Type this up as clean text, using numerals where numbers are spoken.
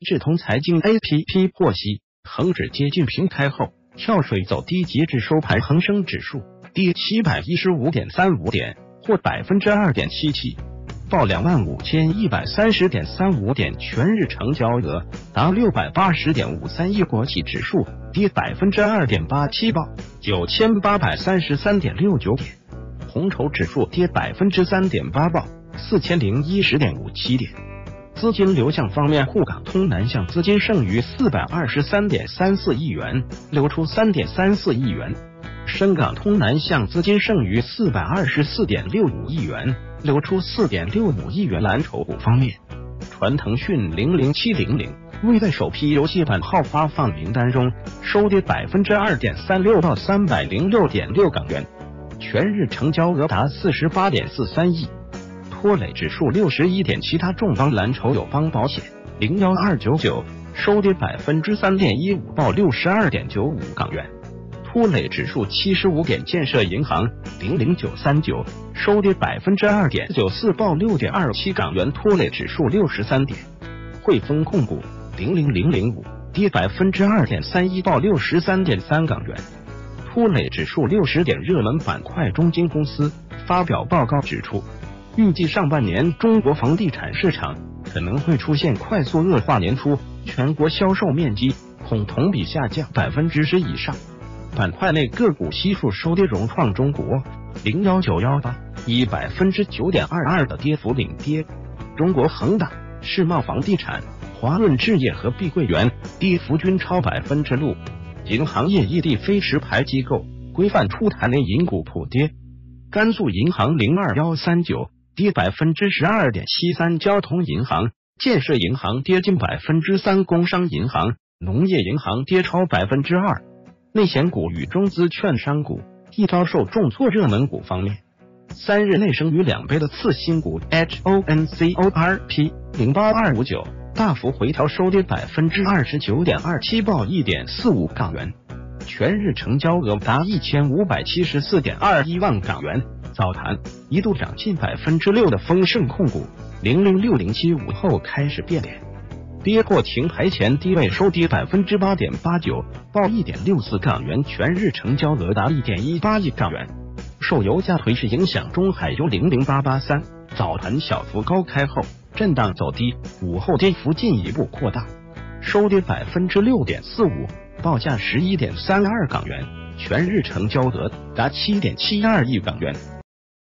智通财经 APP 获悉，恒指接近平开后跳水走低，截至收盘，恒生指数跌715.35点，或 2.77%， 报25130.35点，全日成交额达680.53亿。国企指数跌 2.87%， 报9833.69点。红筹指数跌 3.8%， 报4010.57点。资金流向方面，沪港通南向资金剩余 423.34 亿元，流出 3.34 亿元；深港通南向资金剩余 424.65 亿元，流出 4.65 亿元。蓝筹股方面，传腾讯00700未在首批游戏版号发放名单中，收跌 2.36%， 报306.6港元，全日成交额达 48.43 亿。拖累指数61点。其他重磅蓝筹友邦保险01299收跌 3.15%， 报 62.95 港元。拖累指数75点。建设银行00939收跌 2.94%， 报 6.27 港元。拖累指数63点。汇丰控股00005跌 2.31%， 报 63.3 港元。拖累指数60点。热门板块中金公司发表报告指出，预计上半年中国房地产市场可能会出现快速恶化，年初全国销售面积恐同比下降 10% 以上。板块内个股悉数收跌，融创中国01918以 9.22% 的跌幅领跌，中国恒大、世茂房地产、华润置业和碧桂园跌幅均超 6%。银行业异地非持牌机构规范出台内银股普跌，甘肃银行02139跌 12.73%， 交通银行、建设银行跌近 3%， 工商银行、农业银行跌超 2%。内险股与中资券商股亦遭受重挫。热门股方面，3日内升逾2倍的次新股 HONCORP 08259大幅回调，收跌 29.27%， 报 1.45 港元，全日成交额达 1574.21 万港元。早盘一度涨近 6% 的丰盛控股00607午后开始变脸，跌破停牌前低位，收跌 8.89%， 报 1.64 港元，全日成交额达 1.18 亿港元。受油价颓势影响，中海油00883早盘小幅高开后震荡走低，午后跌幅进一步扩大，收跌 6.45%， 报价 11.32 港元，全日成交额达 7.72 亿港元。